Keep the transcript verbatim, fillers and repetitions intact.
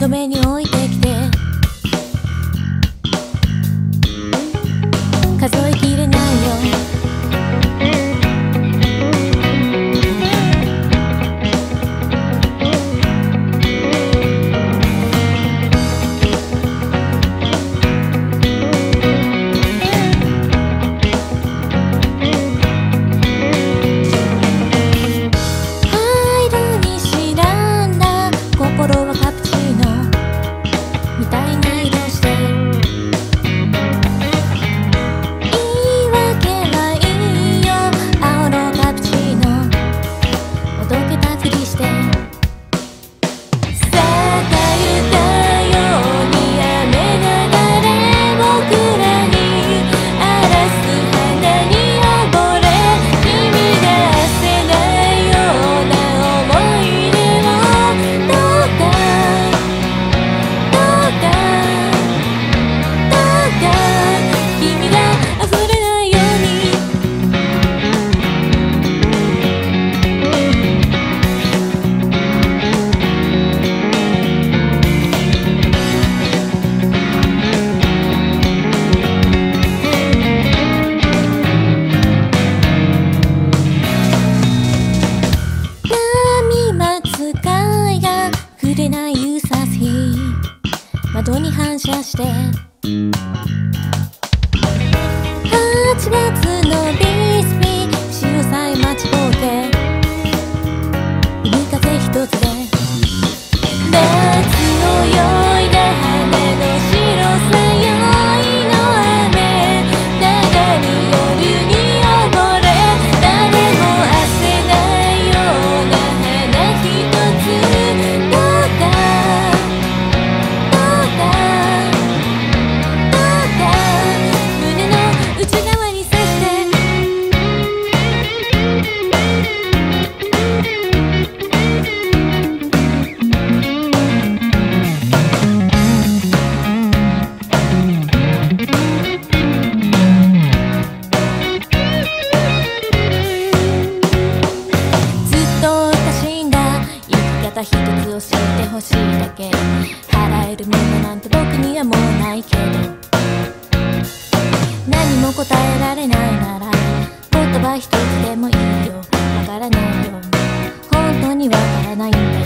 窓辺に置いてきて数えきれないよ。心はカプチーノみたいな色して言い訳はいいよ。青のカプチーノおどけたふりしてさあかゆかように雨が流れ僕らに荒らす肌に溺れ君が汗ないような思い出をどうかどうかどうか君が溢れないように波待つ貝が触れない優しい窓に反射してはちがつのビスビー潮さえ待ちぼうけ海風一つで夏泳いだ羽の白さ酔いの雨中に夜に溺れ誰も汗ないような花一つどうかどうかどうか胸の内側に刺してずっとおかしいんだ生き方一つ教えてほしいだけ払えるものなんて僕にはもうないけど何も答えられないなら言葉一つでもいいよわからないよ本当にわからないんだ